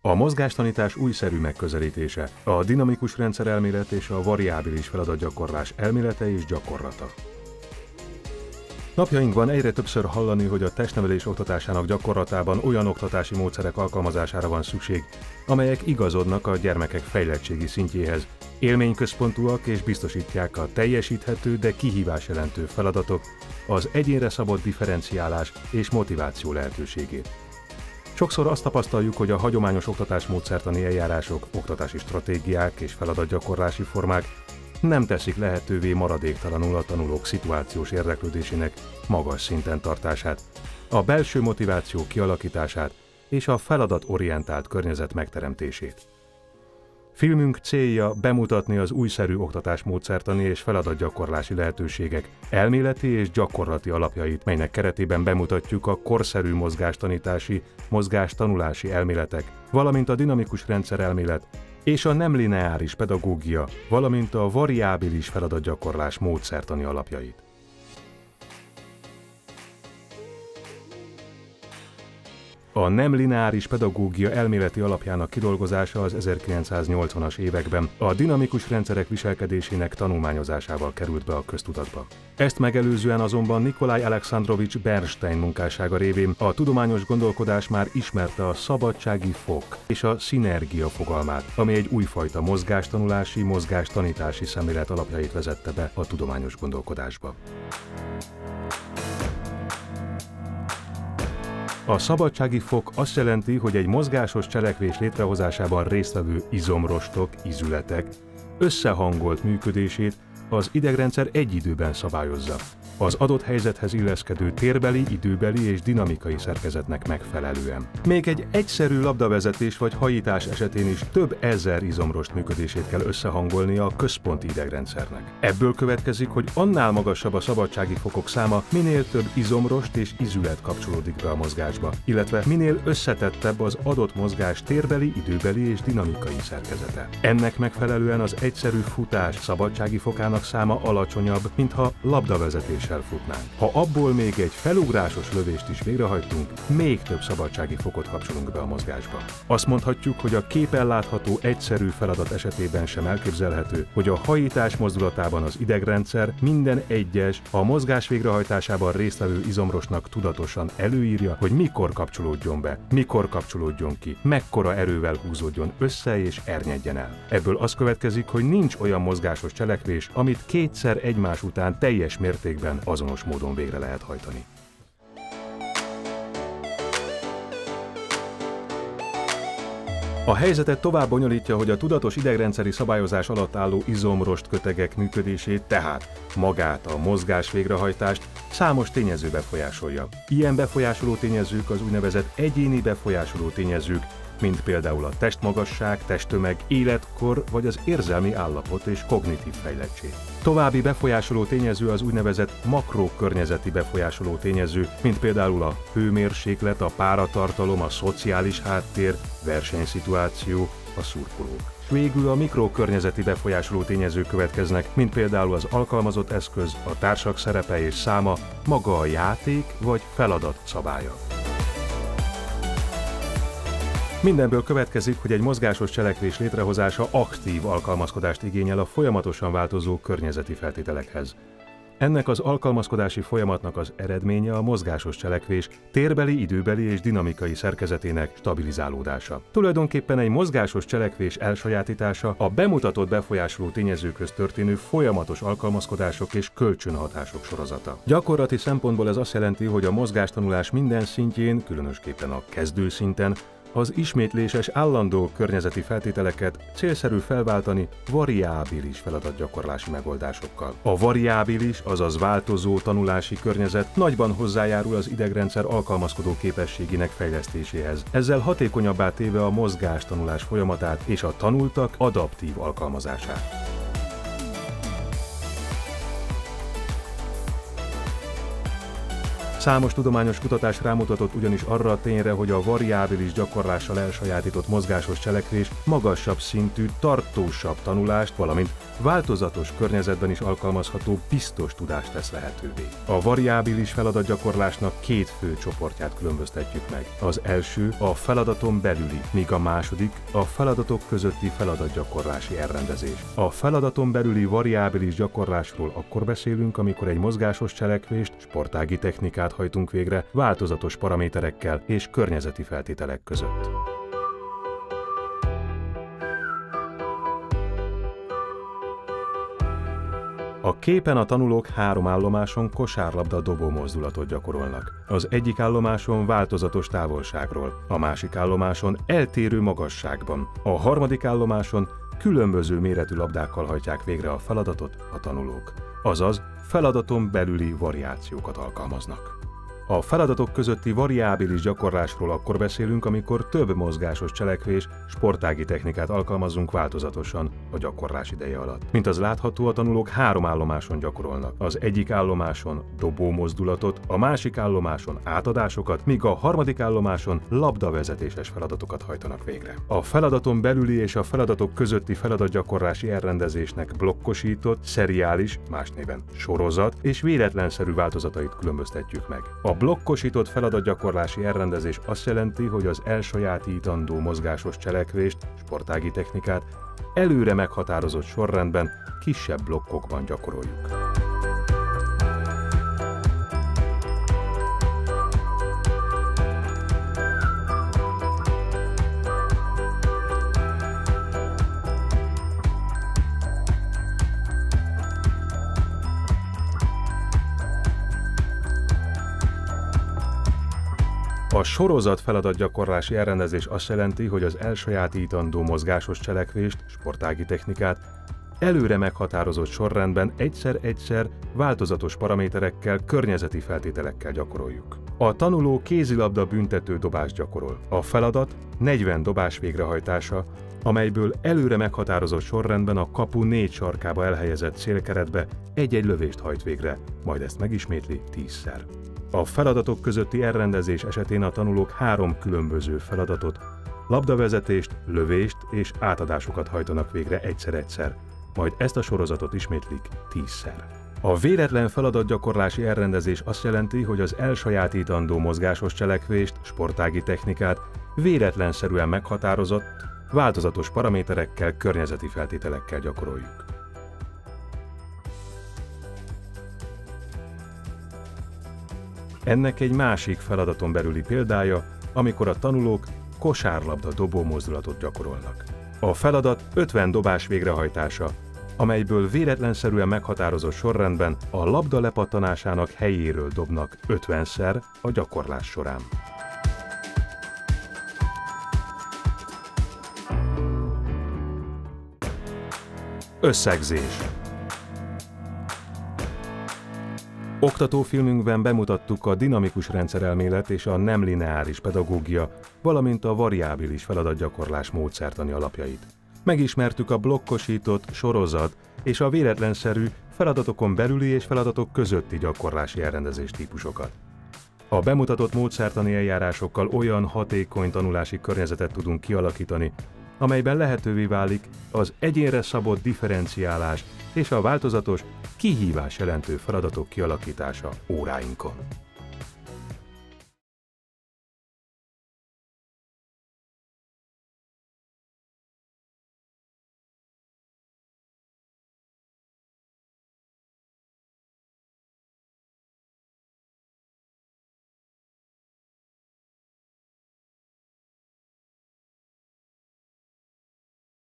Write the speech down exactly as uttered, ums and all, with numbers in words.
A mozgástanítás újszerű megközelítése, a dinamikus rendszerelmélet és a variábilis feladatgyakorlás elmélete és gyakorlata. Napjainkban egyre többször hallani, hogy a testnevelés oktatásának gyakorlatában olyan oktatási módszerek alkalmazására van szükség, amelyek igazodnak a gyermekek fejlettségi szintjéhez, élményközpontúak és biztosítják a teljesíthető, de kihívás jelentő feladatok, az egyénre szabott differenciálás és motiváció lehetőségét. Sokszor azt tapasztaljuk, hogy a hagyományos oktatásmódszertani eljárások, oktatási stratégiák és feladatgyakorlási formák nem teszik lehetővé maradéktalanul a tanulók szituációs érdeklődésének magas szinten tartását, a belső motiváció kialakítását és a feladatorientált környezet megteremtését. Filmünk célja bemutatni az újszerű oktatásmódszertani és feladatgyakorlási lehetőségek elméleti és gyakorlati alapjait, melynek keretében bemutatjuk a korszerű mozgástanítási, mozgástanulási elméletek, valamint a dinamikus rendszerelmélet és a nem lineáris pedagógia, valamint a variábilis feladatgyakorlás módszertani alapjait. A nem lineáris pedagógia elméleti alapjának kidolgozása az ezerkilencszáznyolcvanas években a dinamikus rendszerek viselkedésének tanulmányozásával került be a köztudatba. Ezt megelőzően azonban Nikolaj Alekszandrovics Bernstein munkássága révén a tudományos gondolkodás már ismerte a szabadsági fok és a szinergia fogalmát, ami egy újfajta mozgástanulási, mozgástanítási szemlélet alapjait vezette be a tudományos gondolkodásba. A szabadsági fok azt jelenti, hogy egy mozgásos cselekvés létrehozásában résztvevő izomrostok, izületek összehangolt működését az idegrendszer egy időben szabályozza, az adott helyzethez illeszkedő térbeli, időbeli és dinamikai szerkezetnek megfelelően. Még egy egyszerű labdavezetés vagy hajítás esetén is több ezer izomrost működését kell összehangolni a központi idegrendszernek. Ebből következik, hogy annál magasabb a szabadsági fokok száma, minél több izomrost és izület kapcsolódik be a mozgásba, illetve minél összetettebb az adott mozgás térbeli, időbeli és dinamikai szerkezete. Ennek megfelelően az egyszerű futás szabadsági fokának száma alacsonyabb, mintha labdavezetés futnánk. Ha abból még egy felugrásos lövést is végrehajtunk, még több szabadsági fokot kapcsolunk be a mozgásba. Azt mondhatjuk, hogy a képen látható egyszerű feladat esetében sem elképzelhető, hogy a hajítás mozdulatában az idegrendszer minden egyes, a mozgás végrehajtásában résztvevő izomrosnak tudatosan előírja, hogy mikor kapcsolódjon be, mikor kapcsolódjon ki, mekkora erővel húzódjon össze és ernyedjen el. Ebből az következik, hogy nincs olyan mozgásos cselekvés, amit kétszer egymás után teljes mértékben azonos módon végre lehet hajtani. A helyzetet tovább bonyolítja, hogy a tudatos idegrendszeri szabályozás alatt álló izomrost kötegek működését, tehát magát, a mozgás végrehajtást számos tényező befolyásolja. Ilyen befolyásoló tényezők az úgynevezett egyéni befolyásoló tényezők, mint például a testmagasság, testtömeg, életkor vagy az érzelmi állapot és kognitív fejlettség. További befolyásoló tényező az úgynevezett makrokörnyezeti befolyásoló tényező, mint például a hőmérséklet, a páratartalom, a szociális háttér, versenyszituáció, a szurkolók. Végül a mikrokörnyezeti befolyásoló tényezők következnek, mint például az alkalmazott eszköz, a társak szerepe és száma, maga a játék vagy feladat szabálya. Mindenből következik, hogy egy mozgásos cselekvés létrehozása aktív alkalmazkodást igényel a folyamatosan változó környezeti feltételekhez. Ennek az alkalmazkodási folyamatnak az eredménye a mozgásos cselekvés térbeli, időbeli és dinamikai szerkezetének stabilizálódása. Tulajdonképpen egy mozgásos cselekvés elsajátítása a bemutatott befolyásoló tényezőkhöz történő folyamatos alkalmazkodások és kölcsönhatások sorozata. Gyakorlati szempontból ez azt jelenti, hogy a mozgástanulás minden szintjén, különösképpen a kezdőszinten, az ismétléses állandó környezeti feltételeket célszerű felváltani variábilis feladatgyakorlási megoldásokkal. A variábilis, azaz változó tanulási környezet nagyban hozzájárul az idegrendszer alkalmazkodó képességének fejlesztéséhez, ezzel hatékonyabbá téve a mozgástanulás folyamatát és a tanultak adaptív alkalmazását. Számos tudományos kutatás rámutatott ugyanis arra a tényre, hogy a variábilis gyakorlással elsajátított mozgásos cselekvés magasabb szintű, tartósabb tanulást, valamint változatos környezetben is alkalmazható biztos tudást tesz lehetővé. A variábilis feladatgyakorlásnak két fő csoportját különböztetjük meg. Az első a feladaton belüli, míg a második a feladatok közötti feladatgyakorlási elrendezés. A feladaton belüli variábilis gyakorlásról akkor beszélünk, amikor egy mozgásos cselekvést, sportági technikát hajtunk végre változatos paraméterekkel és környezeti feltételek között. A képen a tanulók három állomáson kosárlabda dobó mozdulatot gyakorolnak. Az egyik állomáson változatos távolságról, a másik állomáson eltérő magasságban, a harmadik állomáson különböző méretű labdákkal hajtják végre a feladatot a tanulók, azaz feladaton belüli variációkat alkalmaznak. A feladatok közötti variábilis gyakorlásról akkor beszélünk, amikor több mozgásos cselekvés, sportági technikát alkalmazunk változatosan a gyakorlás ideje alatt. Mint az látható, a tanulók három állomáson gyakorolnak. Az egyik állomáson dobó mozdulatot, a másik állomáson átadásokat, míg a harmadik állomáson labdavezetéses feladatokat hajtanak végre. A feladaton belüli és a feladatok közötti feladatgyakorlási elrendezésnek blokkosított, szeriális, más néven sorozat és véletlenszerű változatait különböztetjük meg. A blokkosított feladatgyakorlási elrendezés azt jelenti, hogy az elsajátítandó mozgásos cselekvést, sportági technikát előre meghatározott sorrendben, kisebb blokkokban gyakoroljuk. A sorozat feladatgyakorlási elrendezés azt jelenti, hogy az elsajátítandó mozgásos cselekvést, sportági technikát előre meghatározott sorrendben egyszer-egyszer változatos paraméterekkel, környezeti feltételekkel gyakoroljuk. A tanuló kézilabda büntető dobást gyakorol. A feladat negyven dobás végrehajtása, amelyből előre meghatározott sorrendben a kapu négy sarkába elhelyezett célkeretbe egy-egy lövést hajt végre, majd ezt megismétli tízszer. A feladatok közötti elrendezés esetén a tanulók három különböző feladatot, labdavezetést, lövést és átadásokat hajtanak végre egyszer-egyszer, majd ezt a sorozatot ismétlik tízszer. A véletlen feladatgyakorlási elrendezés azt jelenti, hogy az elsajátítandó mozgásos cselekvést, sportági technikát véletlenszerűen meghatározott, változatos paraméterekkel, környezeti feltételekkel gyakoroljuk. Ennek egy másik feladaton belüli példája, amikor a tanulók kosárlabda dobó mozdulatot gyakorolnak. A feladat ötven dobás végrehajtása, amelyből véletlenszerűen meghatározott sorrendben a labda lepattanásának helyéről dobnak ötvenszer a gyakorlás során. Összegzés. Oktatófilmünkben bemutattuk a dinamikus rendszerelmélet és a nem lineáris pedagógia, valamint a variábilis feladatgyakorlás módszertani alapjait. Megismertük a blokkosított, sorozat és a véletlenszerű feladatokon belüli és feladatok közötti gyakorlási elrendezés típusokat. A bemutatott módszertani eljárásokkal olyan hatékony tanulási környezetet tudunk kialakítani, amelyben lehetővé válik az egyénre szabott differenciálás és a változatos, kihívás jelentő feladatok kialakítása óráinkon.